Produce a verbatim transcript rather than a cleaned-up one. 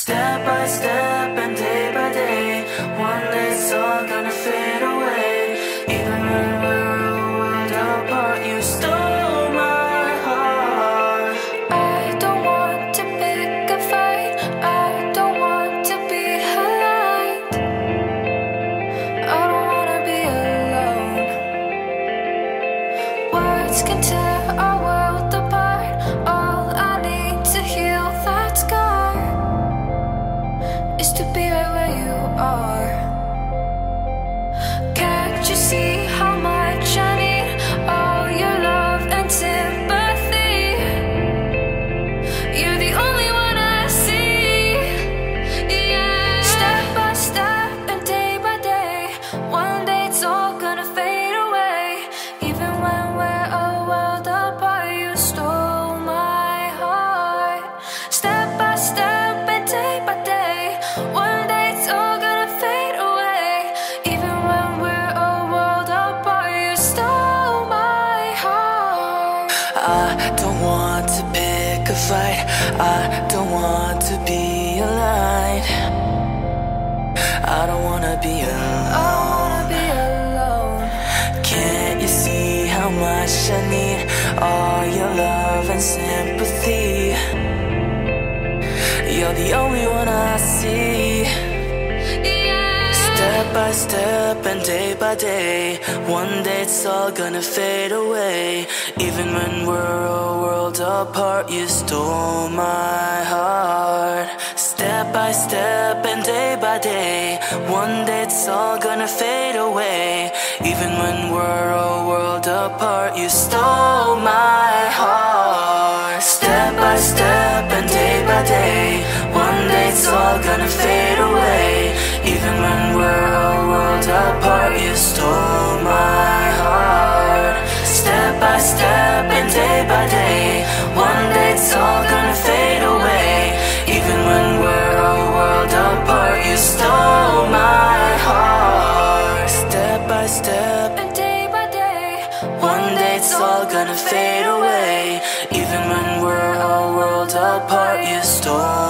Step by step and day by day, one day it's all gonna fade away. Even when we're a world apart, you stole my heart. I don't want to pick a fight, I don't want to be aligned, I don't wanna be alone. Words can tear our world apart, all I need to heal that scar is to be right where you are. Can't you see how much I need all your love and sympathy? You're the only one I see, yeah. Step by step and day by day, one day it's all gonna fade away. Even when we're a world apart, you stole my heart. Step by step and day by day, one day it's all gonna fade away. Even when we're a world apart, you stole my heart. I don't want to pick a fight, I don't want to be aligned, I don't wanna be I alone. don't wanna be alone. Can't you see how much I need all your love and sympathy? You're the only one I see. Yeah. Step by step and day by day, one day it's all gonna fade away. Even when we're a world apart, you stole my heart. Step by step and day by day, one day it's all gonna fade away. Even when we're a world apart, you stole my heart. Step by step and day by day, one day it's all gonna fade away. Even when we're a world apart, you stole my heart. Step by step and day by day, one day it's all gonna fade away. Even when we're a world apart, you stole my heart. Step by step And day by day, one day it's all gonna fade away. Even when we're a world apart, you stole